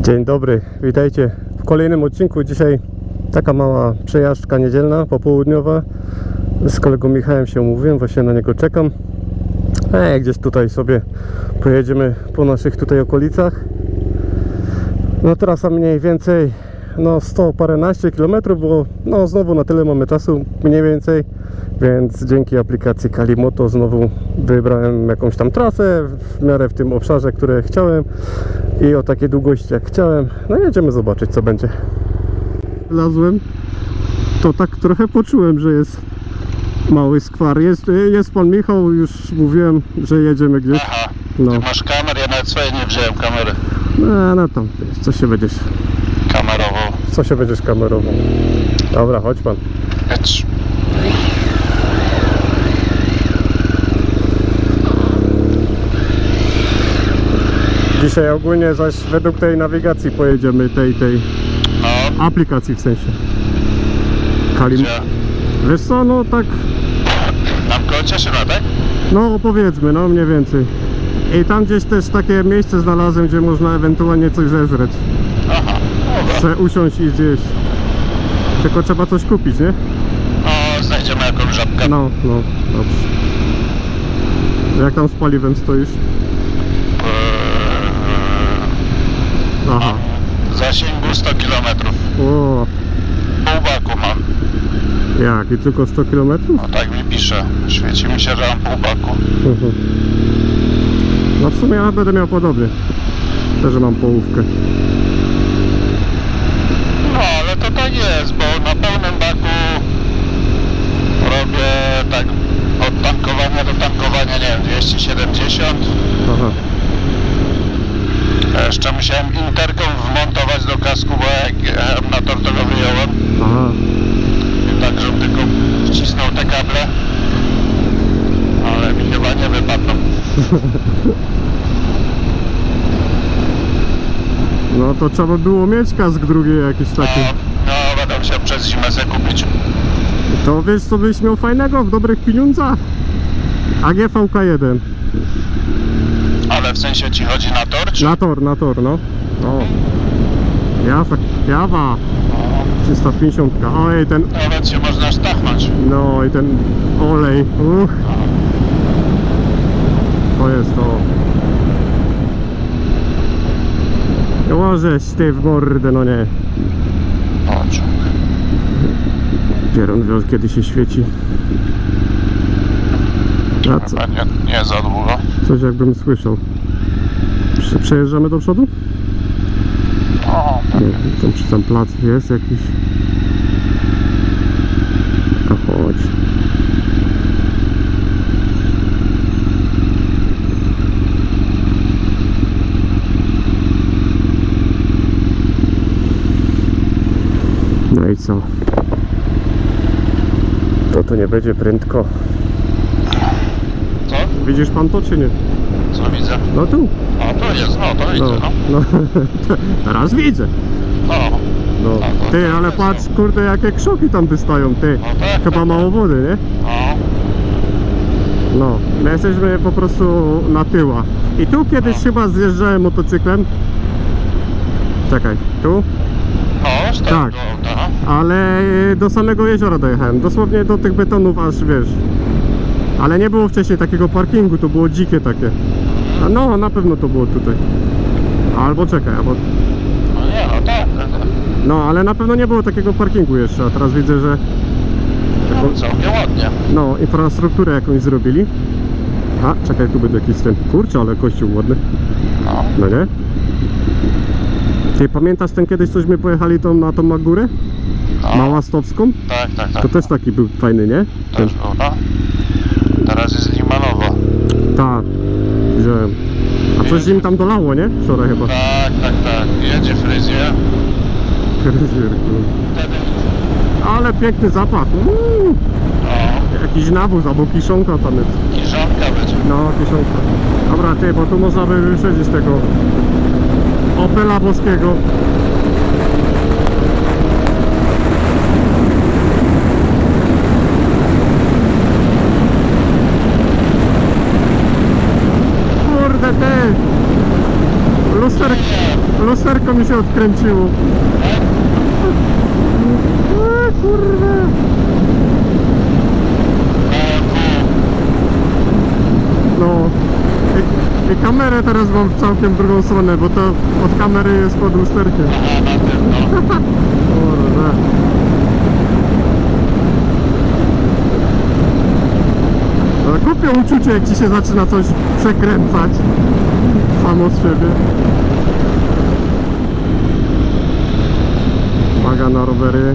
Dzień dobry, witajcie w kolejnym odcinku. Dzisiaj taka mała przejażdżka niedzielna, popołudniowa. Z kolegą Michałem się umówiłem, właśnie na niego czekam. Gdzieś tutaj sobie pojedziemy po naszych tutaj okolicach. No trasa mniej więcej 100 paręnaście kilometrów, bo znowu na tyle mamy czasu mniej więcej. Więc dzięki aplikacji Kalimoto znowu wybrałem jakąś tam trasę w miarę w tym obszarze, które chciałem i o takiej długości jak chciałem. No jedziemy zobaczyć, co będzie. Wlazłem, to tak trochę poczułem, że jest mały skwar. Jest pan Michał, już mówiłem, że jedziemy gdzieś. Aha, no. Ty masz kamer, ja nawet swojej nie wziąłem kamery. No tam, co się będziesz Kamerową. Co się będziesz kamerował? Dobra, chodź pan. Jedź. Dzisiaj ogólnie zaś według tej nawigacji pojedziemy, tej No, aplikacji w sensie. gdzie? Wiesz co, tak, Tam koło Cieszyna, tak? powiedzmy, mniej więcej. I tam gdzieś też takie miejsce znalazłem, gdzie można ewentualnie coś zezreć. Aha, dobra. Chcę usiąść i zjeść. Tylko trzeba coś kupić, nie? No, znajdziemy jakąś żabkę. No, dobrze. Jak tam z paliwem stoisz? Aha. Zasięgu 100 km. O, Pół baku mam. jak? I tylko 100 km? No tak mi pisze. Świeci mi się, że mam pół baku. No w sumie ja będę miał podobnie. Też mam połówkę. No, ale to tak jest, bo na pełnym baku robię tak od tankowania do tankowania, nie wiem, 270. Aha. Ja jeszcze musiałem interkom wmontować do kasku, bo jak jechałem na tor, to go wyjąłem. Aha. I tak, żebym tylko wcisnął te kable. Ale mi chyba nie wypadną. No to trzeba było mieć kask drugi jakiś taki. No, będę musiał przez zimę sobie kupić. To wiesz co byś miał fajnego w dobrych pieniądzach? AGV-K1. Ale w sensie ci chodzi na tor, czy? Na tor, no. O. Jawa. 350. Ojej, ten... Nawet się można sztachnąć. No i ten olej. To jest to. Możesz ty w mordę, no nie. Chodź. Pieron wie, kiedy się świeci. A co? Chyba nie za długo. Coś jakbym słyszał. Przejeżdżamy do przodu? O, Nie, tam plac jest jakiś. A chodź. No i co? To nie będzie prędko. co? Widzisz pan to czy nie? Co widzę? No tu. O, to jest, to widzę, no. Teraz widzę. No, No. to Ty, ale jest, patrz, kurde, jakie krzoki tam wystają, ty. No tak, Chyba tak, mało wody, nie? no. No, my jesteśmy po prostu na tyłach. I tu kiedyś chyba zjeżdżałem motocyklem. Czekaj, tu? No, z Tak. tego auta. Ale do samego jeziora dojechałem. Dosłownie do tych betonów aż, wiesz. Ale nie było wcześniej takiego parkingu, to było dzikie takie. A no, na pewno to było tutaj. Albo czekaj, albo... No nie, no tak. No, ale na pewno nie było takiego parkingu jeszcze, a teraz widzę, że... No, całkiem ładnie. No, infrastrukturę jakąś zrobili. A, czekaj, tu będzie jakiś ten... Kurczę, ale kościół ładny. No. No nie? Ty pamiętasz ten kiedyś, cośmy pojechali na tą Magurę? No. Małastowską? Tak. To też taki był fajny, nie? Też był, no. Teraz jest Limanowo. Tak, wziąłem. A coś im tam dolało, nie? Wczoraj chyba. Tak. Jedzie fryzjer. Wtedy... Ale piękny zapach. No. Jakiś nawóz albo kiszonka tam jest. Kiszonka będzie. No, kiszonka. Dobra, ty, bo tu można by wyprzedzić tego Opela boskiego. lusterko mi się odkręciło. Kurwa. No. I kamerę teraz mam w całkiem drugą stronę, bo to od kamery jest pod lusterkiem. Aha, na tym, no. Kurwa. Ale głupie uczucie, jak ci się zaczyna coś przekręcać samo z siebie. Uwaga na rowery.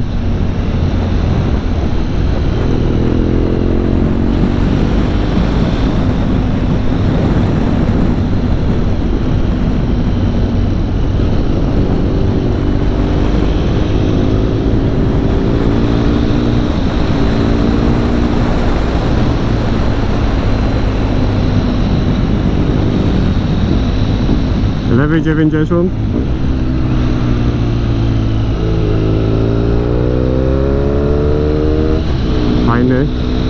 Lewy 90. Fajny.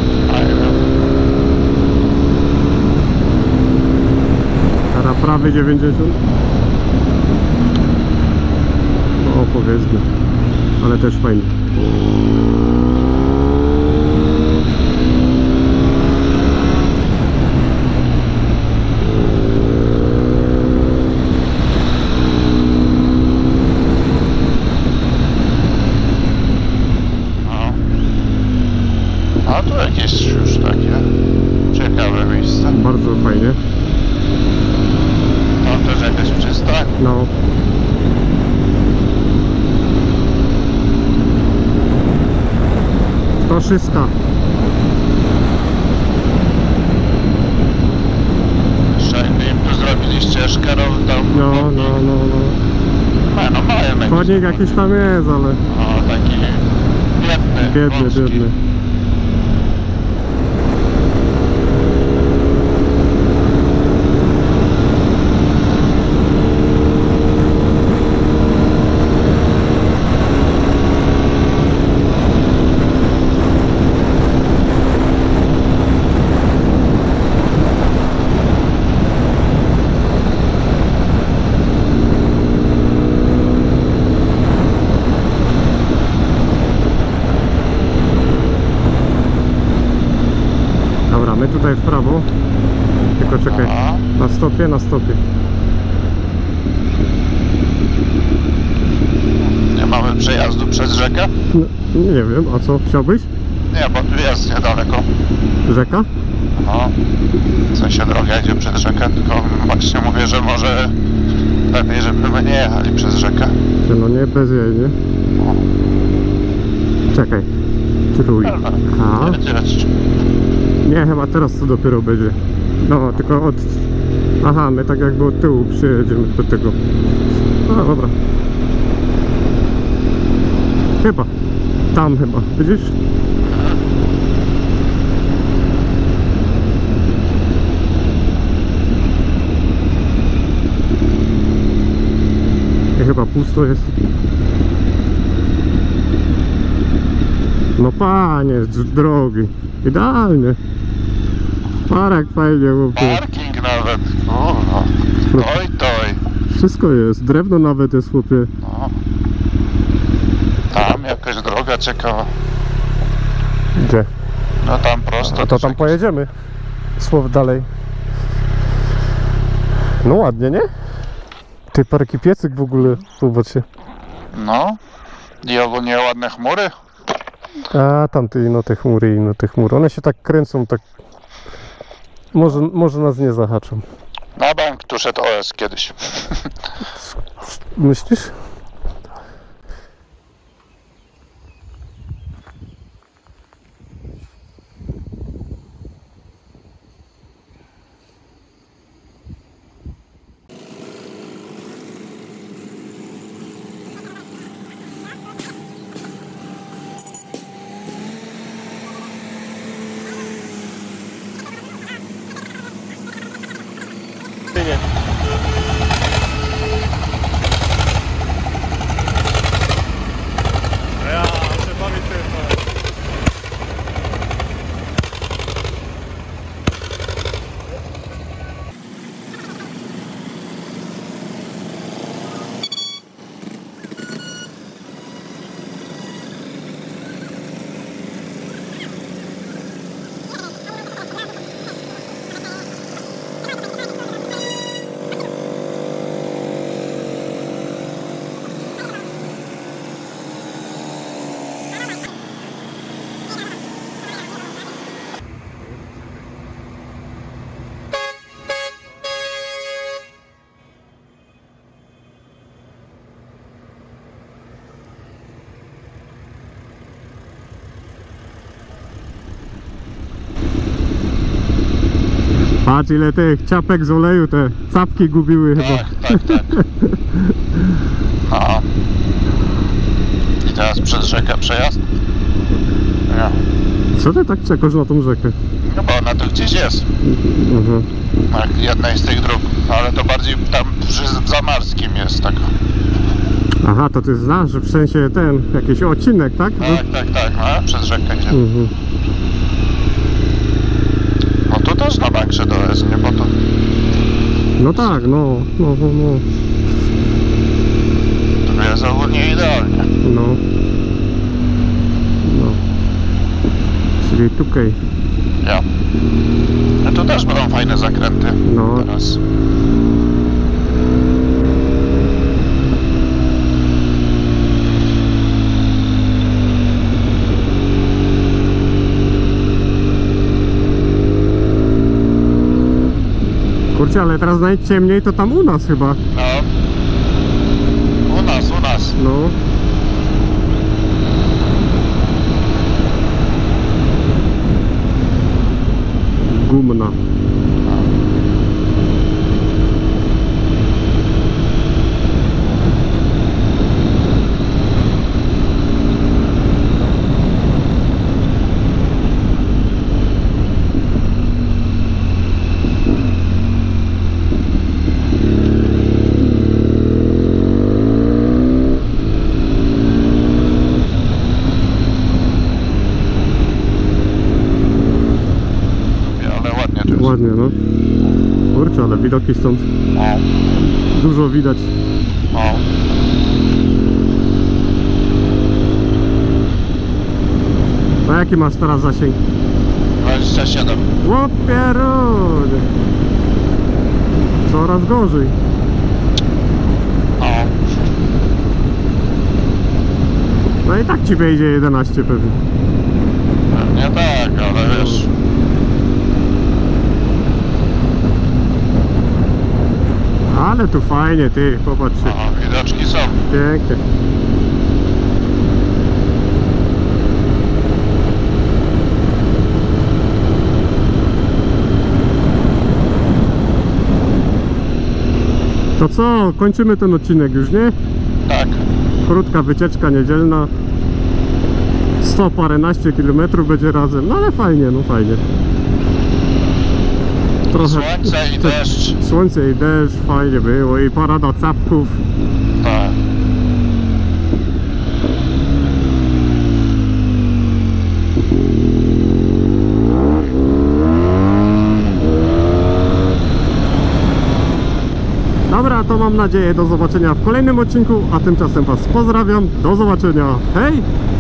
Teraz prawy 90. No powiedzmy, ale też fajny. A tu jakieś już takie ciekawe miejsce. Bardzo fajnie. Tam też jakaś przystań. No. To wszystko. Szczęście im tu zrobili ścieżkę tam. No. No mają jakiś. Chodnik jakiś tam jest, ale O, taki biedny. wąski. biedny. Dobra, my tutaj w prawo. Tylko czekaj. Aha. Na stopie. Nie mamy przejazdu przez rzekę? No, nie wiem, a co? Chciałbyś? Nie, bo tu jest niedaleko. Rzeka? No. W sensie droga idzie przez rzekę, tylko właśnie mówię, że może lepiej, żebyśmy nie jechali przez rzekę. No nie, bez jej, nie? No. Czekaj. Trój. A? Jedź. Nie, chyba teraz to dopiero będzie. No, tylko od... Aha, my tak jakby od tyłu przyjedziemy do tego. No dobra. Chyba. Tam chyba. Widzisz? I chyba pusto jest. No panie, z drogi. Idealnie. Parek fajnie, chłopie. Parking nawet. Kurwa. No. Toj. Wszystko jest. Drewno nawet jest, chłopie. No. Tam jakaś droga ciekawa. Gdzie? No tam prosto. A to tam pojedziemy. Słowo dalej. No ładnie, nie? Ty, parki piecyk w ogóle. Zobaczcie. No. I ogólnie ładne chmury. A tamte ino te chmury. One się tak kręcą, tak... Może nas nie zahaczą. Na bank tu szedł OS kiedyś. Myślisz? Nie. Ja się bawię Patrz ile tych ciapek z oleju, te capki gubiły chyba. Tak. No. I teraz przez rzekę przejazd? Nie. Co ty tak czekasz na tą rzekę? No bo ona tu gdzieś jest. Mhm. Jak jednej z tych dróg. Ale to bardziej tam przy Zamarskim jest taka. Aha, to ty znasz, że w sensie ten, jakiś odcinek, tak? Tak. No, przez rzekę gdzie. Mhm. No tu też na bankrze to jest, nie? Bo to... No tak, no. To jest ogólnie idealnie. No. Czyli tutaj. Ja. No tu też będą fajne zakręty. No. Teraz. Kurczę, ale teraz najciemniej to tam u nas chyba. No. U nas. No. Gumna. Ładnie, no. Kurczę, ale widoki stąd No. dużo widać. No. A jaki masz teraz zasięg? 27. Łopierunie. Coraz gorzej. No. No i tak ci wejdzie 11 pewnie. Pewnie tak, ale wiesz... Ale tu fajnie, ty, popatrz. No, widoczki są. Pięknie. To co, kończymy ten odcinek już, nie? Tak. Krótka wycieczka niedzielna. 100 paręnaście kilometrów będzie razem, no ale fajnie, no fajnie. Trochę Słońce i deszcz. Słońce i deszcz, fajnie było i parada capków. Tak. Dobra, to mam nadzieję do zobaczenia w kolejnym odcinku, a tymczasem was pozdrawiam, do zobaczenia, hej!